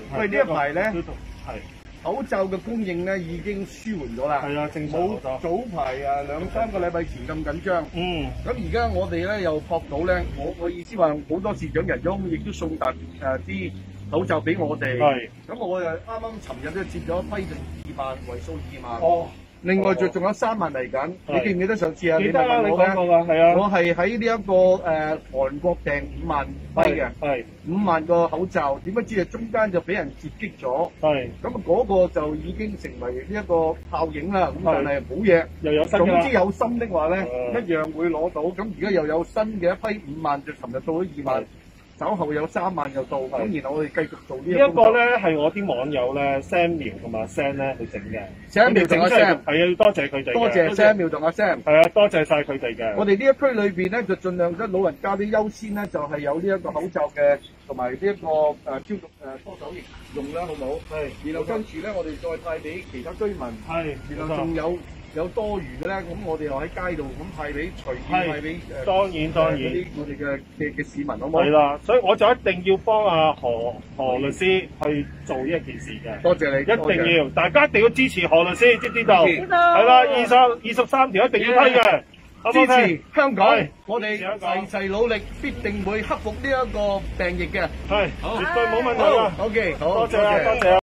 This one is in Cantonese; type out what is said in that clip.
喂，呢一排咧， 係口罩嘅供應咧已經舒緩咗啦。 係啊，正常冇好多。 早排啊2-3個禮拜前咁緊張。 嗯， 咁而家我哋咧又撲到咧，我意思話好多市長人翁亦都送達啲口罩俾我哋。 係。 咁我就啱啱尋日都接咗一批就2萬，為數2萬。 哦。 另外仲有3萬嚟緊。你記唔記得上次啊？ 記得啦，你問我講過㗎，係啊。 我係喺呢一個韓國訂5萬批嘅。 係。 5萬個口罩，點不知啊中間就俾人截擊咗。 係。 咁啊嗰個就已經成為呢一個效應啦。咁但係冇嘢， 又有新㗎。 總之有心的話咧，一樣會攞到。咁而家又有新嘅一批5萬，就尋日到咗2萬，稍後有3萬又到。咁然後我哋繼續做呢一個咧係我啲網友咧 Samuel 同埋 Sam 咧去整嘅。 Samuel 同阿 Sam 係啊，要多謝佢哋。 多謝 Samuel 同阿 Sam。 係啊，多謝晒佢哋嘅。 我哋呢一區裏邊咧，就盡量得老人家啲優先咧，就係有呢一個口罩嘅，同埋呢一個消毒搓手液用啦，好唔好？係。然後跟住咧，我哋再派俾其他居民。係。然後仲有多餘嘅咧，咁我哋又喺街度咁派俾隨便派俾當然嗰啲我哋嘅市民，好唔好？ 係啦，所以我就一定要幫阿何律師去做呢一件事嘅。 多謝你， 一定要，大家一定要支持何律師，知唔知道？ 知道。 係啦，23條一定要批嘅。 支持香港，我哋香港齊齊努力，必定會克服呢一個病疫嘅。 係，絕對冇問題啊。 OK，好， 多謝啊，多謝啊。